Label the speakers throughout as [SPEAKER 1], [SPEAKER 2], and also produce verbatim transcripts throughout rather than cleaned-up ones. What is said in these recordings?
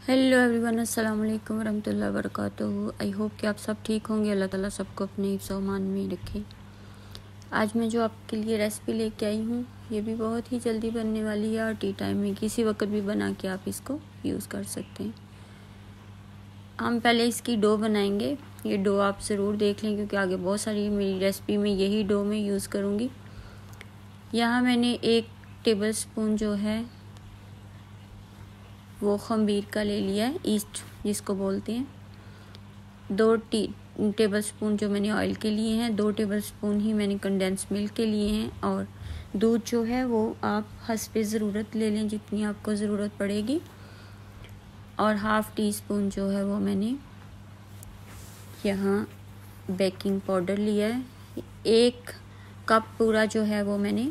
[SPEAKER 1] Hello everyone, अस्सलाम वालेकुम वरहमतुल्लाहि वबरकातुहू। आई होप कि आप सब ठीक होंगे। अल्लाह ताला सबको अपने हिफ्ज़-ओ-अमान में रखे। आज मैं जो आपके लिए रेसिपी लेके आई हूँ, ये भी बहुत ही जल्दी बनने वाली है और टी टाइम में किसी वक्त भी बना के आप इसको यूज़ कर सकते हैं। हम पहले इसकी डो बनाएंगे। ये डो आप ज़रूर देख लें क्योंकि आगे बहुत सारी मेरी रेसिपी में यही डो मैं यूज़ करूँगी। यहाँ मैंने एक टेबल स्पून जो है वो खमीर का ले लिया है, ईस्ट जिसको बोलते हैं। दो टी टेबल स्पून जो मैंने ऑयल के लिए हैं, दो टेबल स्पून ही मैंने कंडेंस मिल्क के लिए हैं। और दूध जो है वो आप हस्बे ज़रूरत ले लें, जितनी आपको ज़रूरत पड़ेगी। और हाफ़ टी स्पून जो है वो मैंने यहाँ बेकिंग पाउडर लिया है। एक कप पूरा जो है वो मैंने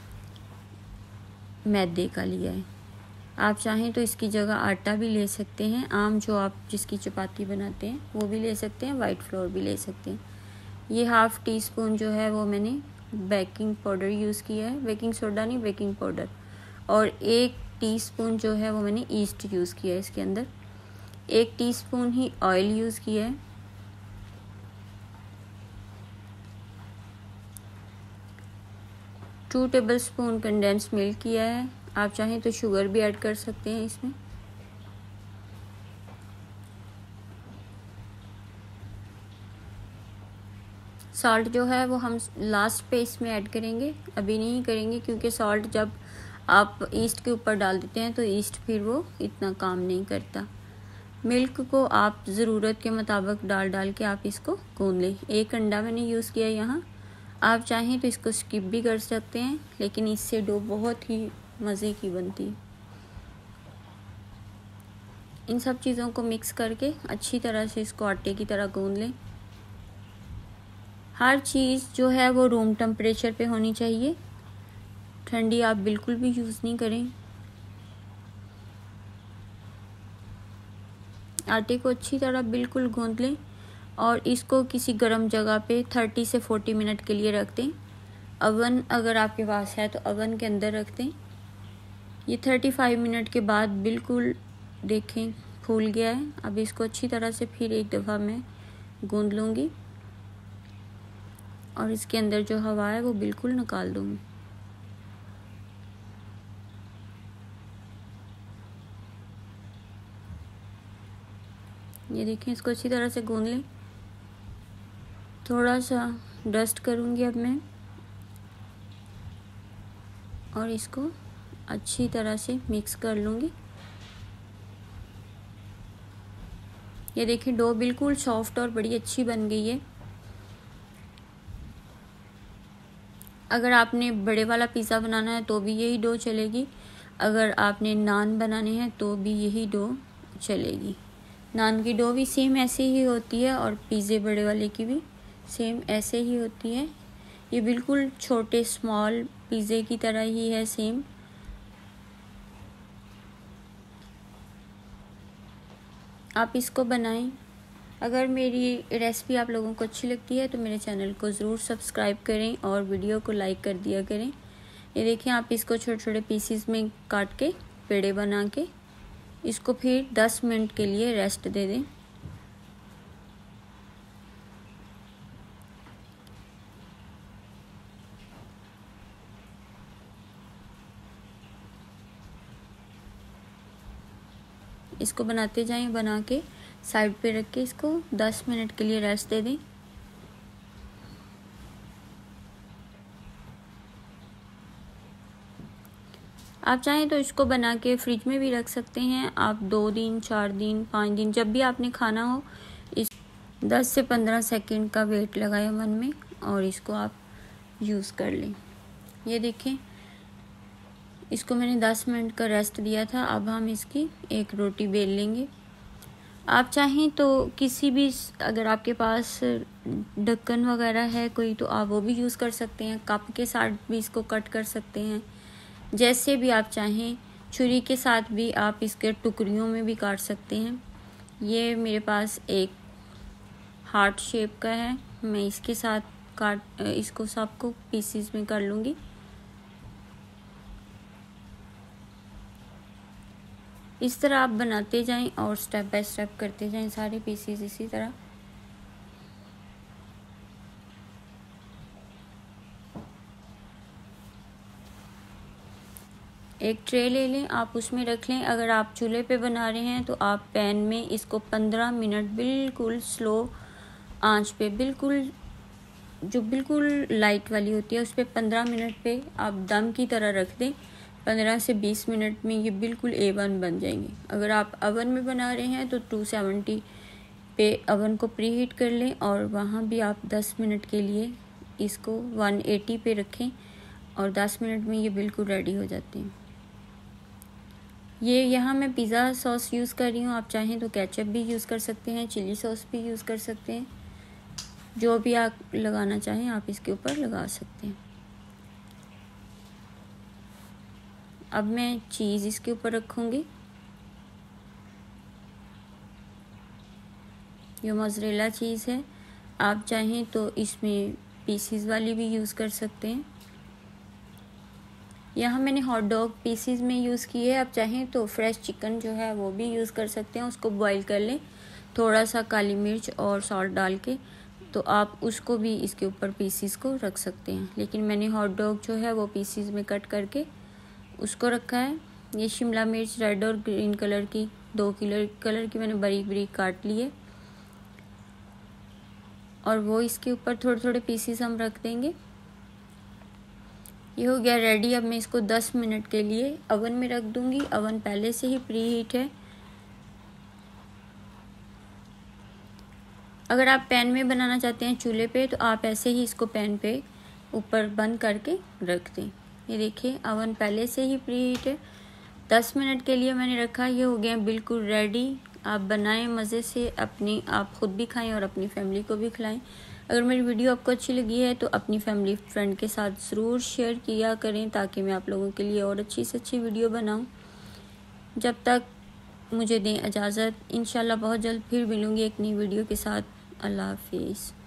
[SPEAKER 1] मैदे का लिया है। आप चाहें तो इसकी जगह आटा भी ले सकते हैं, आम जो आप जिसकी चपाती बनाते हैं वो भी ले सकते हैं, वाइट फ्लोर भी ले सकते हैं। ये हाफ़ टी स्पून जो है वो मैंने बेकिंग पाउडर यूज़ किया है, बेकिंग सोडा नहीं बेकिंग पाउडर। और एक टीस्पून जो है वो मैंने ईस्ट यूज़ किया है इसके अंदर। एक टीस्पून ही ऑयल यूज़ किया है। Two tablespoon condense milk किया है। आप चाहें तो शुगर भी ऐड कर सकते हैं इसमें। सॉल्ट जो है वो हम लास्ट पे इसमें ऐड करेंगे, अभी नहीं करेंगे क्योंकि सॉल्ट जब आप ईस्ट के ऊपर डाल देते हैं तो ईस्ट फिर वो इतना काम नहीं करता। मिल्क को आप ज़रूरत के मुताबिक डाल डाल के आप इसको गूंद लें। एक अंडा मैंने यूज़ किया यहाँ। आप चाहें तो इसको स्किप भी कर सकते हैं, लेकिन इससे डो बहुत ही मज़े की बनती है। इन सब चीज़ों को मिक्स करके अच्छी तरह से इसको आटे की तरह गूंद लें। हर चीज़ जो है वो रूम टेम्परेचर पे होनी चाहिए, ठंडी आप बिल्कुल भी यूज़ नहीं करें। आटे को अच्छी तरह बिल्कुल गूंद लें और इसको किसी गर्म जगह पे तीस से चालीस मिनट के लिए रख दें। अवन अगर आपके पास है तो अवन के अंदर रख दें। ये पैंतीस मिनट के बाद बिल्कुल देखें फूल गया है। अब इसको अच्छी तरह से फिर एक दफ़ा मैं गूंद लूँगी और इसके अंदर जो हवा है वो बिल्कुल निकाल दूँगी। ये देखें, इसको अच्छी तरह से गूंद लें। थोड़ा सा डस्ट करूँगी अब मैं और इसको अच्छी तरह से मिक्स कर लूँगी। ये देखिए डो बिल्कुल सॉफ्ट और बड़ी अच्छी बन गई है। अगर आपने बड़े वाला पिज़्ज़ा बनाना है तो भी यही डो चलेगी। अगर आपने नान बनाने हैं तो भी यही डो चलेगी। नान की डो भी सेम ऐसे ही होती है और पिज़्ज़े बड़े वाले की भी सेम ऐसे ही होती है। ये बिल्कुल छोटे स्मॉल पिज़्ज़े की तरह ही है सेम। आप इसको बनाएं। अगर मेरी रेसिपी आप लोगों को अच्छी लगती है तो मेरे चैनल को ज़रूर सब्सक्राइब करें और वीडियो को लाइक कर दिया करें। ये देखिए, आप इसको छोटे छोटे पीसीस में काट के पेड़े बना के इसको फिर दस मिनट के लिए रेस्ट दे दें। इसको बनाते जाएं, बना के साइड पे रख के इसको दस मिनट के लिए रेस्ट दे दें। आप चाहें तो इसको बना के फ्रिज में भी रख सकते हैं। आप दो दिन, चार दिन, पाँच दिन जब भी आपने खाना हो, इस दस से पंद्रह सेकंड का वेट लगाएं मन में और इसको आप यूज़ कर लें। ये देखें, इसको मैंने दस मिनट का रेस्ट दिया था। अब हम इसकी एक रोटी बेल लेंगे। आप चाहें तो किसी भी, अगर आपके पास ढक्कन वगैरह है कोई तो आप वो भी यूज़ कर सकते हैं। कप के साथ भी इसको कट कर सकते हैं, जैसे भी आप चाहें। छुरी के साथ भी आप इसके टुकड़ियों में भी काट सकते हैं। ये मेरे पास एक हार्ट शेप का है, मैं इसके साथ काट इसको सबको पीसीस में कर लूँगी। इस तरह आप बनाते जाएं और स्टेप बाय स्टेप करते जाएं सारे पीसीज इसी तरह। एक ट्रे ले लें, आप उसमें रख लें। अगर आप चूल्हे पे बना रहे हैं तो आप पैन में इसको पंद्रह मिनट बिल्कुल स्लो आंच पे, बिल्कुल जो बिल्कुल लाइट वाली होती है उस पर पंद्रह मिनट पे आप दम की तरह रख दें। पंद्रह से बीस मिनट में ये बिल्कुल ए वन बन जाएंगे। अगर आप अवन में बना रहे हैं तो टू सेवेंटी पे अवन को प्री हीट कर लें और वहाँ भी आप दस मिनट के लिए इसको वन एटी पे रखें और दस मिनट में ये बिल्कुल रेडी हो जाते हैं। ये यहाँ मैं पिज़्ज़ा सॉस यूज़ कर रही हूँ, आप चाहें तो केचप भी यूज़ कर सकते हैं, चिली सॉस भी यूज़ कर सकते हैं, जो भी आप लगाना चाहें आप इसके ऊपर लगा सकते हैं। अब मैं चीज़ इसके ऊपर रखूँगी। ये मोज़रेला चीज़ है, आप चाहें तो इसमें पीसीज वाली भी यूज़ कर सकते हैं। यहाँ मैंने हॉट डॉग पीसीज में यूज़ की है, आप चाहें तो फ्रेश चिकन जो है वो भी यूज़ कर सकते हैं। उसको बॉईल कर लें थोड़ा सा काली मिर्च और सॉल्ट डाल के, तो आप उसको भी इसके ऊपर पीसीज को रख सकते हैं। लेकिन मैंने हॉट डॉग जो है वो पीसीज में कट करके उसको रखा है। ये शिमला मिर्च रेड और ग्रीन कलर की दो किलो कलर की मैंने बारीक बारीक काट ली है और वो इसके ऊपर थोड़े थोड़े पीसीज हम रख देंगे। ये हो गया रेडी। अब मैं इसको दस मिनट के लिए अवन में रख दूंगी। अवन पहले से ही प्री हीट है। अगर आप पैन में बनाना चाहते हैं चूल्हे पे तो आप ऐसे ही इसको पैन पे ऊपर बंद करके रख दें। ये देखिए अवन पहले से ही प्री हीट है। दस मिनट के लिए मैंने रखा। ये हो गया बिल्कुल रेडी। आप बनाएं मज़े से, अपनी आप ख़ुद भी खाएं और अपनी फैमिली को भी खिलाएं। अगर मेरी वीडियो आपको अच्छी लगी है तो अपनी फैमिली फ्रेंड के साथ ज़रूर शेयर किया करें ताकि मैं आप लोगों के लिए और अच्छी से अच्छी वीडियो बनाऊं। जब तक मुझे दें इजाज़त, इंशाल्लाह बहुत जल्द फिर मिलूँगी एक नई वीडियो के साथ। अल्लाह हाफिज़।